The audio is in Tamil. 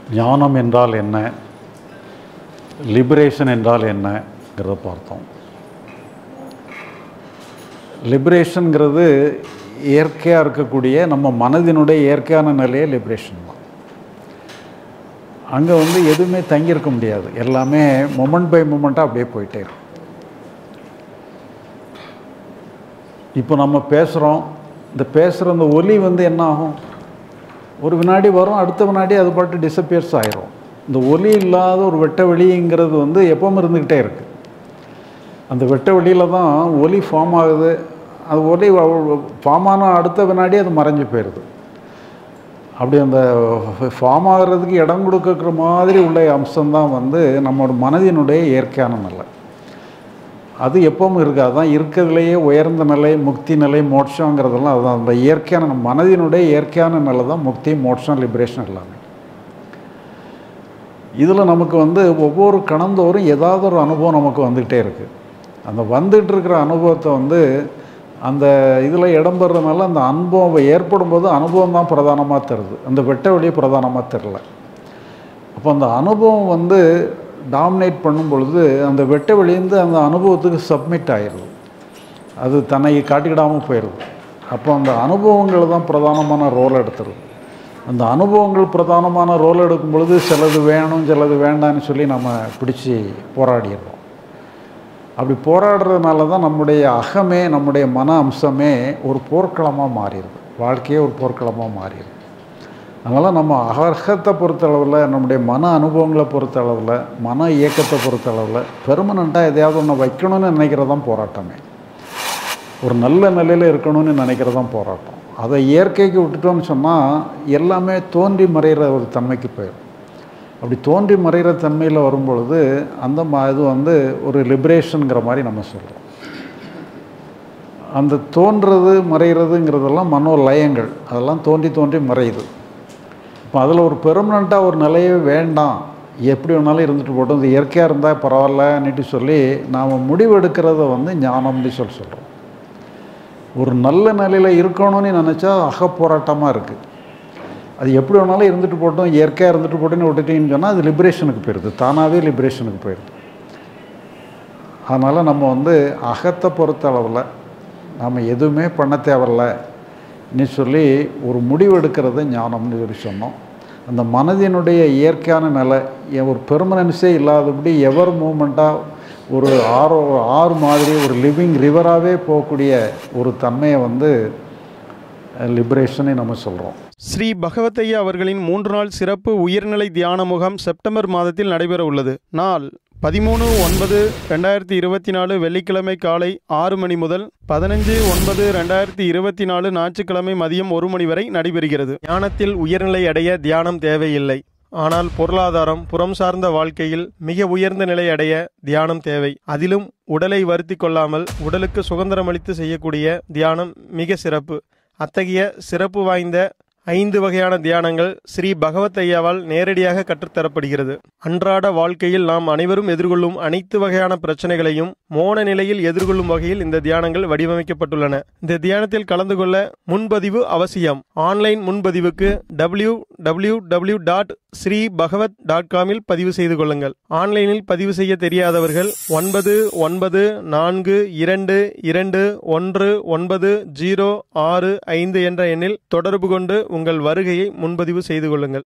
ஞானம் என்றால் என்ன, லிபரேஷன் என்றால் என்னங்கிறத பார்த்தோம். லிபரேஷனுங்கிறது இயற்கையாக இருக்கக்கூடிய நம்ம மனதினுடைய இயற்கையான நிலையே லிபரேஷன் தான். அங்கே எதுவுமே தங்கியிருக்க முடியாது, எல்லாமே மொமெண்ட் பை மொமெண்ட்டாக அப்படியே போயிட்டே இருக்கும். இப்போ நம்ம பேசுகிறோம், இந்த பேசுகிற அந்த ஒலி என்ன ஆகும், ஒரு வினாடி வரும், அடுத்த வினாடி அது பாட்டு டிஸப்பியர்ஸ் ஆயிரும். இந்த ஒலி இல்லாத ஒரு வெட்ட வெளிங்கிறது எப்பவும் இருந்துக்கிட்டே இருக்குது. அந்த வெட்ட வெளியில் தான் ஒலி ஃபார்ம் ஆகுது. அது ஒலி ஃபார்ம் ஆன அடுத்த வினாடி அது மறைஞ்சு போயிடுது. அப்படி அந்த ஃபார்ம் ஆகிறதுக்கு இடம் கொடுக்குற மாதிரி உள்ள அம்சம்தான் நம்மளோட மனதினுடைய இயற்கையான நிலை. அது எப்பவும் இருக்காது. அதுதான் இருக்கிறதுலையே உயர்ந்த நிலை, முக்தி நிலை, மோட்சங்கிறதெல்லாம் அதுதான். அந்த இயற்கையான நம்ம மனதினுடைய இயற்கையான நிலை தான் முக்தி, மோட்சம், லிபரேஷன் எல்லாமே. இதில் நமக்கு ஒவ்வொரு கணந்தோறும் ஏதாவது ஒரு அனுபவம் நமக்கு வந்துக்கிட்டே இருக்குது. அந்த வந்துட்டு இருக்கிற அனுபவத்தை அந்த இதில் இடம்பெறதுனால அந்த அனுபவம் ஏற்படும் போது அனுபவம் தான் பிரதானமாக தருது, அந்த வெட்ட வெளியே பிரதானமாக தெரில. அப்போ அந்த அனுபவம் டாமினேட் பண்ணும் பொழுது அந்த வெட்ட வெளியிருந்து அந்த அனுபவத்துக்கு சப்மிட் ஆகிடுது, அது தன்னை காட்டிக்கிடாமல் போயிடுது. அப்போ அந்த அனுபவங்கள் தான் பிரதானமான ரோல் எடுத்துருது. அந்த அனுபவங்கள் பிரதானமான ரோல் எடுக்கும் பொழுது சிலது வேணும் சிலது வேண்டான்னு சொல்லி நம்ம பிடிச்சி போராடிடுறோம். அப்படி போராடுறதுனால தான் நம்முடைய அகமே, நம்முடைய மன அம்சமே ஒரு போர்க்களமாக மாறிடுது, வாழ்க்கையே ஒரு போர்க்களமாக மாறிடுது. அதனால் நம்ம அகத்தை பொறுத்தளவில், நம்முடைய மன அனுபவங்களை பொறுத்தளவில், மன இயக்கத்தை பொறுத்தளவில் பெர்மனண்ட்டாக எதையாவது ஒன்று வைக்கணும்னு நினைக்கிறது தான் போராட்டமே. ஒரு நல்ல நிலையில் இருக்கணும்னு நினைக்கிறது தான் போராட்டம். அதை இயற்கைக்கு விட்டுட்டோம்னு சொன்னால் எல்லாமே தோன்றி மறைகிற ஒரு தன்மைக்கு போயிடும். அப்படி தோன்றி மறைகிற தன்மையில் வரும்பொழுது அந்த இது ஒரு லிபரேஷனுங்கிற மாதிரி நம்ம சொல்கிறோம். அந்த தோன்றது மறைகிறதுங்கிறதெல்லாம் மனோலயங்கள், அதெல்லாம் தோன்றி தோன்றி மறையுது. இப்போ அதில் ஒரு பெர்மனண்ட்டாக ஒரு நிலையே வேண்டாம், எப்படி வேணாலும் இருந்துட்டு போட்டோம், இது இயற்கையாக இருந்தால் பரவாயில்லன்னுட்டு சொல்லி நாம் முடிவெடுக்கிறத ஞானம்னு சொல்கிறோம். ஒரு நல்ல நிலையில் இருக்கணும்னு நினச்சா அகப்போராட்டமாக இருக்குது. அது எப்படி வேணாலும் இருந்துட்டு போட்டோம், இயற்கையாக இருந்துட்டு போட்டோன்னு விட்டுட்டீங்கன்னு சொன்னால் அது லிபரேஷனுக்கு போயிடுது, தானாகவே லிபரேஷனுக்கு போயிடுது. அதனால் நம்ம அகத்தை பொறுத்த அளவில் நாம் எதுவுமே பண்ண தேவையில்லைன்னு சொல்லி ஒரு முடிவெடுக்கிறது ஞானம்னு சொல்லி சொன்னோம். அந்த மனதினுடைய இயற்கையான நிலை ஒரு பெர்மனன்ஸே இல்லாதபடி எவர் மூமெண்ட்டாக ஒரு ஆறு மாதிரி ஒரு லிவிங் ரிவராகவே போகக்கூடிய ஒரு தன்மையை லிபரேஷனை நம்ம சொல்கிறோம். ஸ்ரீ பகவத் ஐயா அவர்களின் 3 நாள் சிறப்பு உயர்நிலை தியான முகாம் செப்டம்பர் மாதத்தில் நடைபெற உள்ளது. நாள் 13/9/2024 வெள்ளிக்கிழமை காலை 6 மணி முதல் 15/9/2024 ஞாயிற்றுக்கிழமை மதியம் 1 மணி வரை நடைபெறுகிறது. ஞானத்தில் உயர்நிலை அடைய தியானம் தேவையில்லை, ஆனால் பொருளாதாரம், புறம் சார்ந்த வாழ்க்கையில் மிக உயர்ந்த நிலை அடைய தியானம் தேவை. அதிலும் உடலை வருத்தி கொள்ளாமல் உடலுக்கு சுதந்திரமளித்து செய்யக்கூடிய தியானம் மிக சிறப்பு. அத்தகைய சிறப்பு வாய்ந்த 5 வகையான தியானங்கள் ஸ்ரீ பகவத் ஐயாவால் நேரடியாக கற்றுத்தரப்படுகிறது. அன்றாட வாழ்க்கையில் நாம் அனைவரும் எதிர்கொள்ளும் அனைத்து வகையான பிரச்சனைகளையும் மோன நிலையில் எதிர்கொள்ளும் வகையில் இந்த தியானங்கள் வடிவமைக்கப்பட்டுள்ளன. இந்த தியானத்தில் கலந்து கொள்ள முன்பதிவு அவசியம். ஆன்லைன் முன்பதிவுக்கு www.sreebhagavat.com பதிவு செய்து கொள்ளுங்கள். ஆன்லைனில் பதிவு செய்ய தெரியாதவர்கள் 9992211906 என்ற எண்ணில் தொடர்பு கொண்டு உங்கள் வருகையை முன்பதிவு செய்து கொள்ளுங்கள்.